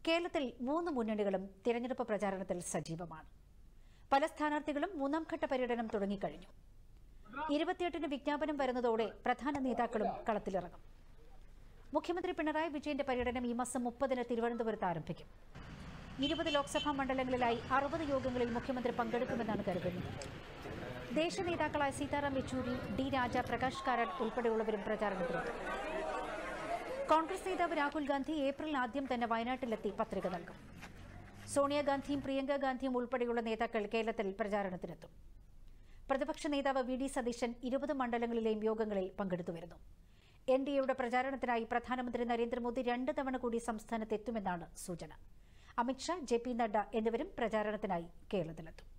കേരളത്തിൽ 3 മുന്നണികളും തിരഞ്ഞെടുപ്പ് പ്രചാരണത്തിൽ സജീവമാണ്. പല സ്ഥാനാർത്ഥികളും മൂന്നാം ഘട്ട പര്യടനം തുടങ്ങിക്കഴിഞ്ഞു. 28-ന് വിജ്ഞാപനം വരുന്നതോടെ പ്രധാന നേതാക്കളും കളത്തിലിറങ്ങും. മുഖ്യമന്ത്രി പിണറായി വിജയന്റെ പര്യടനം ഈ മാസം 30-ന് തിരുവനന്തപുരത്ത് ആരംഭിക്കും. 20 ലോക്സഭാ മണ്ഡലങ്ങളിലായി 60 യോഗങ്ങളിൽ മുഖ്യമന്ത്രി പങ്കെടുക്കുമെന്നാണ് കരുതുന്നത്. ദേശീയ നേതാക്കളായ സീതാറാം യെച്ചൂരി, ഡി രാജ, പ്രകാശ് കാരാട്ട് ഉൾപ്പെടെയുള്ളവരും പ്രചാരണത്തിലെത്തും. കോൺഗ്രസ് നേതാവ് രാഹുൽ ഗാന്ധി ഏപ്രിൽ ആദ്യം തന്നെ വയനാട്ടിലെത്തി പത്രിക നൽകും. സോണിയാഗാന്ധിയും പ്രിയങ്ക ഗാന്ധിയും ഉൾപ്പെടെയുള്ള നേതാക്കൾ കേരളത്തിൽ പ്രചാരണത്തിനെത്തും. പ്രതിപക്ഷ നേതാവ് വി ഡി സതീശൻ 20 മണ്ഡലങ്ങളിലെയും യോഗങ്ങളിൽ പങ്കെടുത്തുവരുന്നു. എൻഡിഎയുടെ പ്രചാരണത്തിനായി പ്രധാനമന്ത്രി നരേന്ദ്രമോദി 2 തവണ കൂടി സംസ്ഥാനത്തെത്തുമെന്നാണ് സൂചന. അമിത്ഷാ, ജെ പി നഡ്ഡ എന്നിവരും പ്രചാരണത്തിനായി കേരളത്തിലെത്തും.